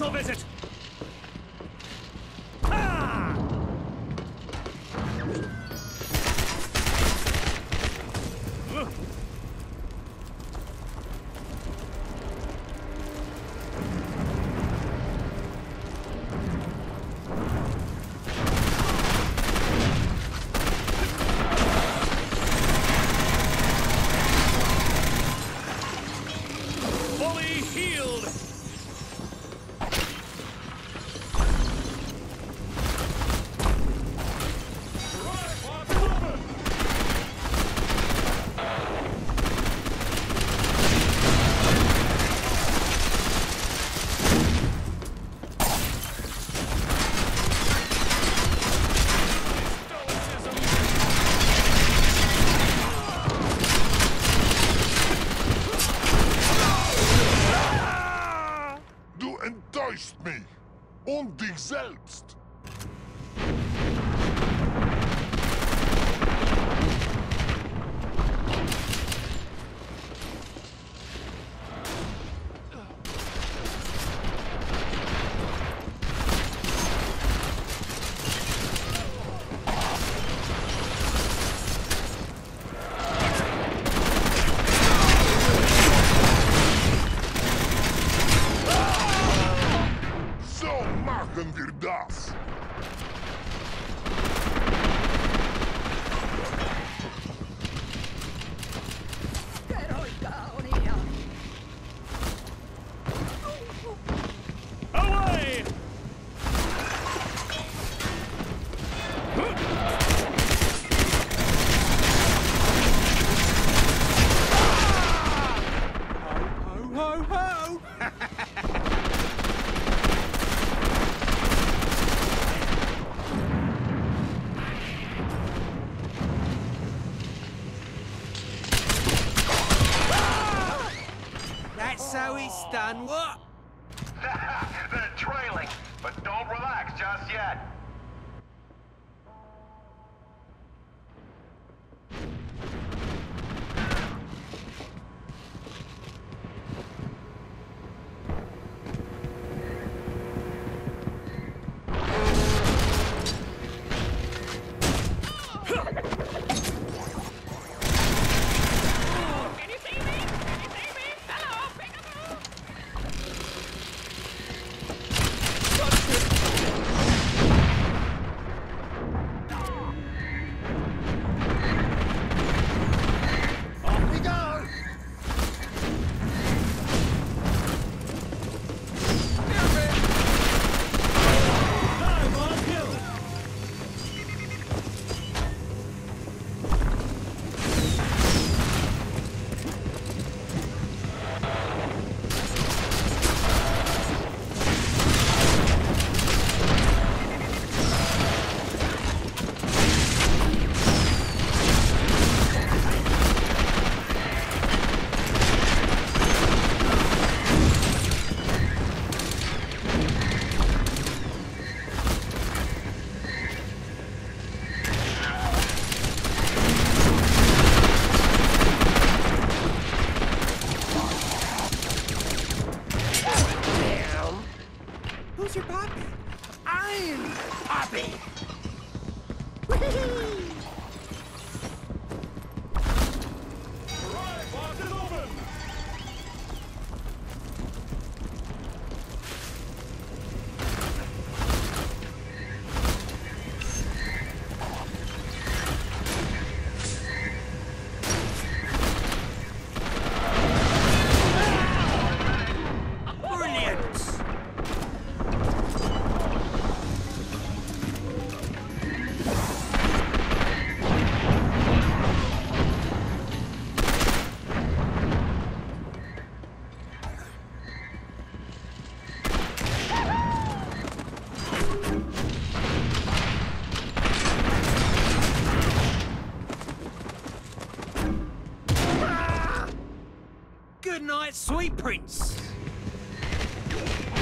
hospital visit! Ah! Fully healed! Du enttäuscht mich! Und dich selbst! So machen wir das! Away! Ho, ho, ho! That's how it's done, what? They're trailing, but don't relax just yet. Can you see me? Can you see me? Hello, peekaboo! Off we go! Time on kill! Who's your puppy? I'm Poppy! Right, lock it open! Brilliant! Good night, sweet prince!